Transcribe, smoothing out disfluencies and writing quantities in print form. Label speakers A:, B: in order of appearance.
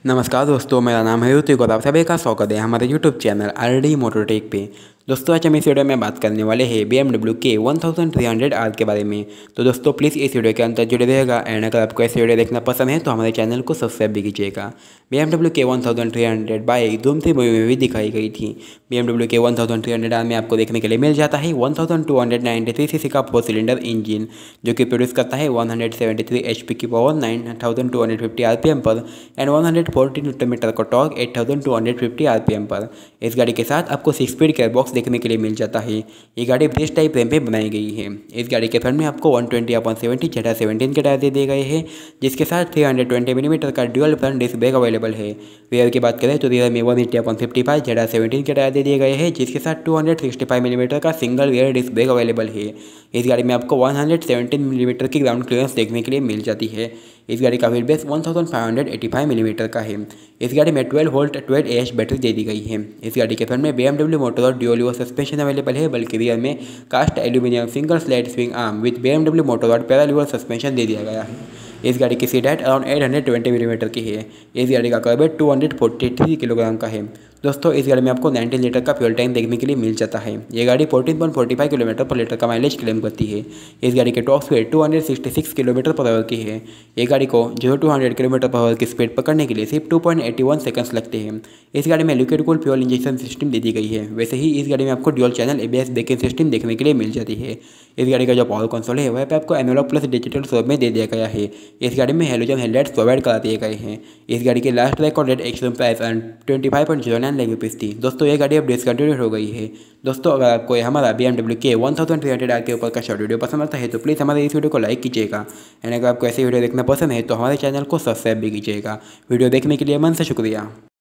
A: नमस्कार दोस्तों, मेरा नाम है ऋतिक और आप सभी का स्वागत है हमारे यूट्यूब चैनल आरडी मोटरटेक पे। दोस्तों आज हम इस वीडियो में बात करने वाले हैं BMW के 1300R के बारे में। तो दोस्तों प्लीज़ इस वीडियो के अंदर जुड़े रहेगा एंड अगर आपको ऐसे वीडियो देखना पसंद है तो हमारे चैनल को सब्सक्राइब भी कीजिएगा। BMW के 1300 बाइक धूम-3 मूवी में भी दिखाई गई थी। BMW के 1300R में आपको देखने के लिए मिल जाता है 1293 सीसी का 4 सिलेंडर इंजन जो कि प्रोड्यूस करता है 173 HP की पावर 9250 RPM पर एंड 140 न्यूटन मीटर का टॉर्क 8250 RPM पर। इस गाड़ी के साथ आपको 6 स्पीड गियरबॉक्स देखने के लिए मिल जाता है। ये गाड़ी ब्रेस टाइप फ्रेम पे बनाई गई है। इस गाड़ी के फ्रंट में आपको 120/70 Z17 के टायर दे दिए गए हैं जिसके साथ 320 मिलीमीटर का dual front disc brake available है। रियर की बात करें तो रियर में 180/55 Z17 के टायर दे दिए गए हैं जिसके साथ 265 मिलीमीटर का single rear disc brake available है। इस गाड़ी में आपको 117 मिलीमीटर की ग्राउंड क्लियरेंस देखने के लिए मिल जाती है। इस गाड़ी का व्हील बेस 1585 मिलीमीटर का है। इस गाड़ी में 12 वोल्ट 12 AH बैटरी दे दी गई है। इस गाड़ी के फ्रंट में BMW मोटर और ड्यूल लीवर सस्पेंशन अवेलेबल है, बल्कि रियर में cast aluminium single slide swing arm with BMW motor और पैरा लीवर सस्पेंशन दे दिया गया है। इस गाड़ी की सीट हाइट अराउंड 820 मिलीमीटर की है। इस गाड़ी का कार्बेट 243 किलोग्राम का है। दोस्तों इस गाड़ी में आपको 19 लीटर का फ्यूल टैंक देखने के लिए मिल जाता है। ये गाड़ी 14.45 किलोमीटर पर लीटर का माइलेज क्लेम करती है। इस गाड़ी की top speed 266 kilometre per hour की है। ये गाड़ी को 0 to 100 किलोमीटर पर आवर की स्पीड पकड़ने के लिए सिर्फ 2.81 सेकंड्स लगते हैं। इस गाड़ी में liquid cooled fuel injection system दे दी गई है। वैसे ही इस गाड़ी में आपको dual channel ABS braking system देखने के लिए मिल जाती है। इस गाड़ी का जो पावर कंसोल है वह पे आपको एनालॉग प्लस डिजिटल स्वरूप में दे दिया गया है। इस गाड़ी में हेलोजन हेडलाइट्स प्रोवाइड करा दिए गए हैं। इस गाड़ी की last recorded exchange price 25.09 lakh rupees थी। दोस्तों ये गाड़ी अब डिसकंटिन्यूड हो गई है। दोस्तों अगर आपको हमारा BMW के 1300R के ऊपर का शॉर्ट वीडियो पसंद आता है तो प्लीज़ हमारे इस वीडियो को लाइक कीजिएगा एंड अगर आपको ऐसे वीडियो देखना पसंद है तो हमारे चैनल को सब्सक्राइब भी कीजिएगा। वीडियो देखने के लिए मन से शुक्रिया।